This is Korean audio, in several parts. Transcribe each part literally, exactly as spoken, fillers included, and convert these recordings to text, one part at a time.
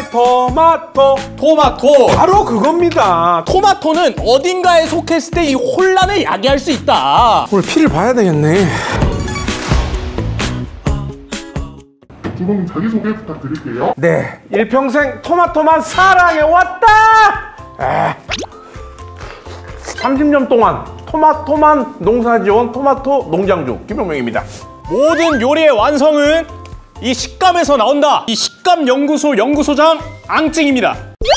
토마토. 토마토. 바로 그겁니다. 토마토는 어딘가에 속했을 때 이 혼란을 야기할 수 있다. 오늘 피를 봐야 되겠네. 주범님 자기소개 부탁드릴게요. 네, 일평생 토마토만 사랑해왔다. 에. 삼십 년 동안 토마토만 농사지어온 토마토 농장주 김용명입니다. 모든 요리의 완성은 이 식감에서 나온다. 이 식감연구소 연구소장 앙증입니다.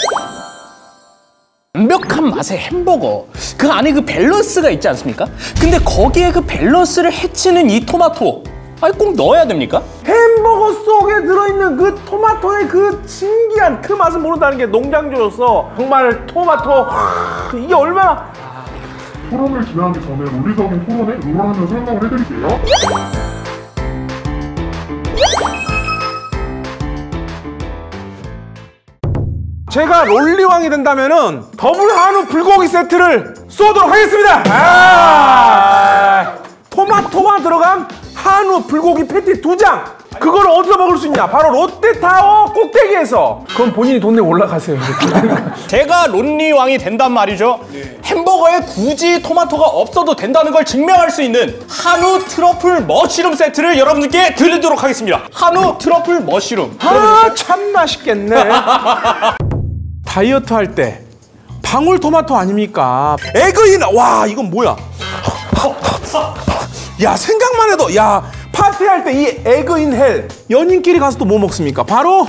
완벽한 맛의 햄버거, 그 안에 그 밸런스가 있지 않습니까? 근데 거기에 그 밸런스를 해치는 이 토마토, 아니 꼭 넣어야 됩니까? 햄버거 속에 들어있는 그 토마토의 그 신기한 그 맛을 모른다는 게 농장주로서 정말 토마토 이게 얼마나. 토론을 진행하기 전에 논리적인 토론에 룰을 설명을 해드릴게요. 제가 롤리왕이 된다면은 더블 한우 불고기 세트를 쏘도록 하겠습니다. 아 토마토가 들어간 한우 불고기 패티 두 장. 그걸 어디서 먹을 수 있냐? 바로 롯데타워 꼭대기에서. 그럼 본인이 돈 내고 올라가세요. 제가 론리왕이 된단 말이죠. 네. 햄버거에 굳이 토마토가 없어도 된다는 걸 증명할 수 있는 한우 트러플 머쉬룸 세트를 여러분들께 드리도록 하겠습니다. 한우 트러플 머쉬룸. 아, 참 맛있겠네. 다이어트 할 때 방울토마토 아닙니까? 에그인. 와, 이건 뭐야? 야, 생각만 해도. 야, 파티할 때 이 에그인 헬. 연인끼리 가서 또 뭐 먹습니까? 바로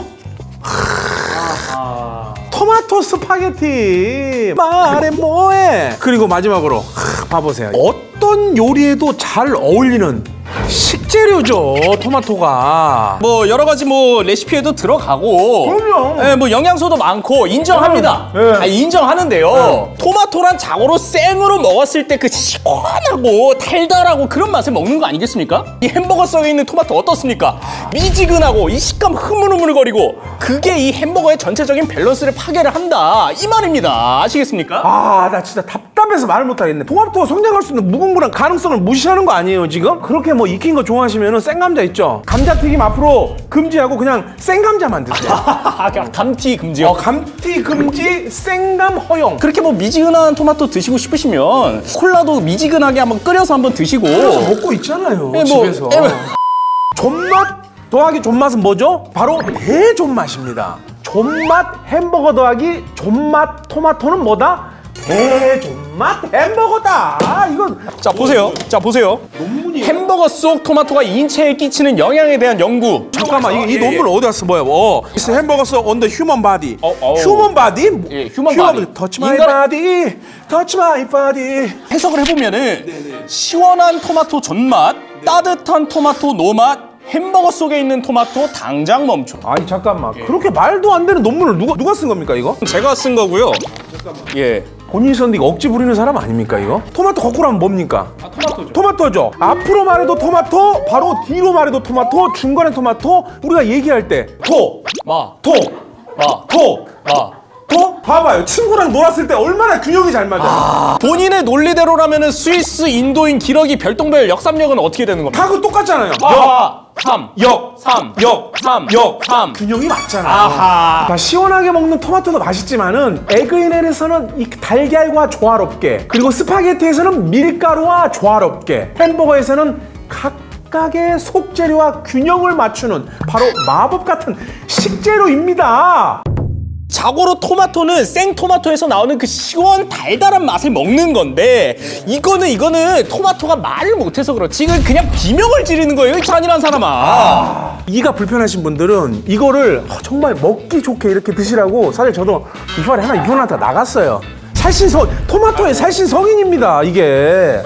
하... 토마토 스파게티. 말해 뭐해. 그리고 마지막으로 하, 봐보세요. 어떤 요리에도 잘 어울리는 식재료죠, 토마토가. 뭐 여러 가지 뭐 레시피에도 들어가고. 그럼요. 예, 뭐 영양소도 많고 인정합니다. 네. 아, 인정하는데요. 네. 토마토란 자고로 생으로 먹었을 때 그 시원하고 달달하고 그런 맛을 먹는 거 아니겠습니까? 이 햄버거 속에 있는 토마토 어떻습니까? 미지근하고 이 식감 흐물흐물거리고 그게 이 햄버거의 전체적인 밸런스를 파괴를 한다, 이 말입니다. 아시겠습니까? 아, 나 진짜 답답해서 말을 못하겠네. 토마토가 성장할 수 있는 무궁무란 가능성을 무시하는 거 아니에요, 지금? 그렇게 뭐 익힌 거 좋아하시면은 생감자 있죠? 감자튀김 앞으로 금지하고 그냥 생감자만 드세요. 감튀 금지요? 어, 감튀 금지, 생감 허용. 그렇게 뭐 미지근한 토마토 드시고 싶으시면 콜라도 미지근하게 한번 끓여서 한번 드시고. 끓여서 먹고 있잖아요, 예, 뭐, 집에서. 예, 뭐. 존맛 더하기 존맛은 뭐죠? 바로 대존맛입니다. 존맛 햄버거 더하기 존맛 토마토는 뭐다? 대존맛 햄버거다. 이건. 자, 보세요. 자, 보세요. 논문이. 햄버거 속 토마토가 인체에 끼치는 영향에 대한 연구. 잠깐만, 이, 이 예, 논문 예. 어디 갔어? 뭐야? 어, It's 햄버거 속 on the human body. 어, 어. 휴먼 바디? 예, 휴먼 바디. Touch my 인간- body, touch my body. 해석을 해보면은 시원한 토마토 존맛, 따뜻한 토마토 노맛, 햄버거 속에 있는 토마토 당장 멈춰. 아니 잠깐만, 그렇게 말도 안 되는 논문을 누가 누가 쓴 겁니까 이거? 제가 쓴 거고요. 예. 본인이 썼는데 이거 억지 부리는 사람 아닙니까 이거? 토마토 거꾸로 하면 뭡니까? 아, 토마토죠. 토마토죠. 앞으로 말해도 토마토, 바로 뒤로 말해도 토마토, 중간에 토마토. 우리가 얘기할 때 토, 마, 토, 마, 토, 마. 토. 봐봐요, 친구랑 놀았을 때 얼마나 균형이 잘 맞아. 아, 본인의 논리대로라면은 스위스, 인도인, 기러기, 별똥별, 역삼역은 어떻게 되는 겁니까? 다 그거 똑같잖아요. 아, 삼, 역, 삼, 역, 삼, 역, 삼. 균형이 맞잖아. 아하. 다 시원하게 먹는 토마토도 맛있지만은 에그인헬에서는 이 달걀과 조화롭게, 그리고 스파게티에서는 밀가루와 조화롭게, 햄버거에서는 각각의 속재료와 균형을 맞추는 바로 마법 같은 식재료입니다. 자고로 토마토는 생토마토에서 나오는 그 시원 달달한 맛을 먹는 건데, 이거는 이거는 토마토가 말을 못해서 그렇지 이건 그냥 비명을 지르는 거예요, 이 잔인한 사람아. 아, 이가 불편하신 분들은 이거를 정말 먹기 좋게 이렇게 드시라고, 사실 저도 이빨에 하나 이분한테 나갔어요. 살신성, 토마토의 살신성인입니다 이게.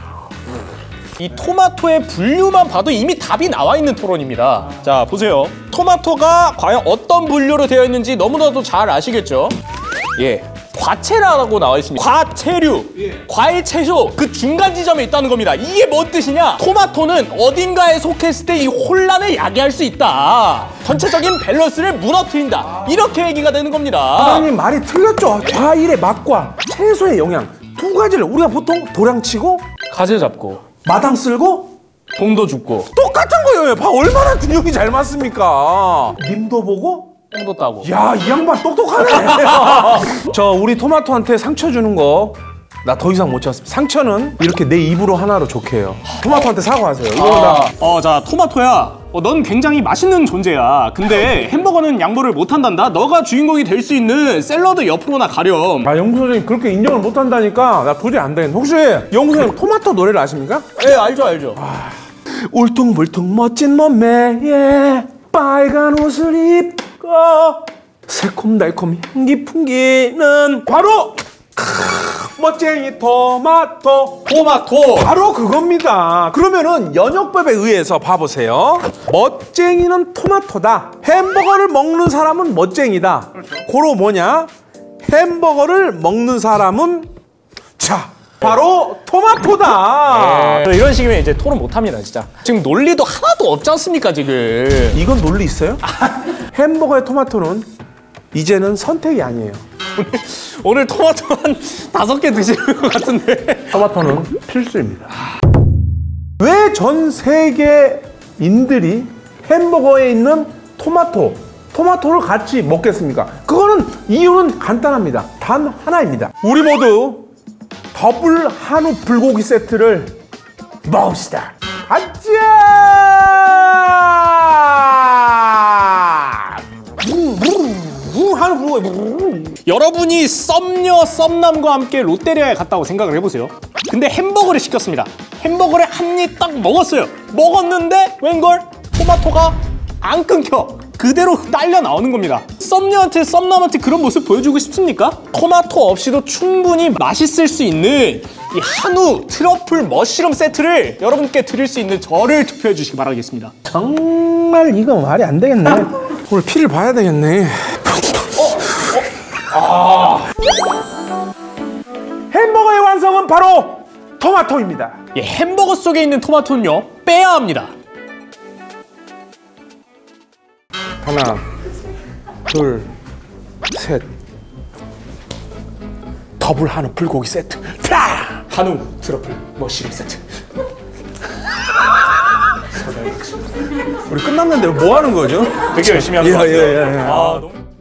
이 토마토의 분류만 봐도 이미 답이 나와 있는 토론입니다. 자, 보세요. 토마토가 과연 어떤 분류로 되어 있는지 너무나도 잘 아시겠죠? 예, 과채라고 나와 있습니다. 과채류, 과일, 채소, 그 중간 지점에 있다는 겁니다. 이게 뭔 뜻이냐? 토마토는 어딘가에 속했을 때 이 혼란을 야기할 수 있다. 전체적인 밸런스를 무너뜨린다. 이렇게 얘기가 되는 겁니다. 사장님 말이 틀렸죠. 과일의 맛과 채소의 영양 두 가지를 우리가 보통 도량치고 가재 잡고 마당 쓸고 돈도 줍고 똑같은 거예요. 봐, 얼마나 균형이 잘 맞습니까? 님도 보고 똥도 따고. 야, 이 양반 똑똑하네. 저 우리 토마토한테 상처 주는 거 나 더 이상 못 참습니다. 상처는 이렇게 내 입으로 하나로 좋게 해요. 토마토한테 사과하세요. 이거 나 아, 어, 자, 토마토야. 어, 넌 굉장히 맛있는 존재야. 근데 햄버거는 양보를 못한단다. 너가 주인공이 될 수 있는 샐러드 옆으로나 가렴. 아, 연구 선생님 그렇게 인정을 못 한다니까 나 도저히 안 되겠네. 혹시 연구 선생님 토마토 노래를 아십니까? 예, 알죠, 알죠. 아, 울퉁불퉁 멋진 몸매에 빨간 옷을 입고 새콤달콤 향기 풍기는 바로 멋쟁이 토마토. 토마토. 바로 그겁니다. 그러면은 연역법에 의해서 봐보세요. 멋쟁이는 토마토다. 햄버거를 먹는 사람은 멋쟁이다. 그렇죠. 고로 뭐냐? 햄버거를 먹는 사람은 자 바로 토마토다. 네. 이런 식이면 이제 토론 못합니다, 진짜. 지금 논리도 하나도 없지 않습니까, 지금? 이건 논리 있어요? 햄버거의 토마토는 이제는 선택이 아니에요. 오늘 토마토 한 다섯 개 드시는 것 같은데. 토마토는 필수입니다. 왜 전 세계인들이 햄버거에 있는 토마토, 토마토를 같이 먹겠습니까? 그거는 이유는 간단합니다. 단 하나입니다. 우리 모두 더블 한우 불고기 세트를 먹읍시다. 가자! 한우 불고기. 여러분이 썸녀 썸남과 함께 롯데리아에 갔다고 생각을 해보세요. 근데 햄버거를 시켰습니다. 햄버거를 한 입 딱 먹었어요. 먹었는데 웬걸? 토마토가 안 끊겨. 그대로 딸려 나오는 겁니다. 썸녀한테 썸남한테 그런 모습 보여주고 싶습니까? 토마토 없이도 충분히 맛있을 수 있는 이 한우 트러플 머쉬룸 세트를 여러분께 드릴 수 있는 저를 투표해 주시기 바라겠습니다. 정말 이건 말이 안 되겠네. 오늘 피를 봐야 되겠네. 아. 햄버거의 완성은 바로 토마토입니다. 예, 햄버거 속에 있는 토마토는요, 빼야 합니다. 하나, 둘, 셋. 더블 한우 불고기 세트. 자! 한우 트러플 머쉬룸 세트. 우리 끝났는데 뭐 하는 거죠? 되게 열심히 하는 것 예, 같아요. 예, 예, 예. 아, 너무...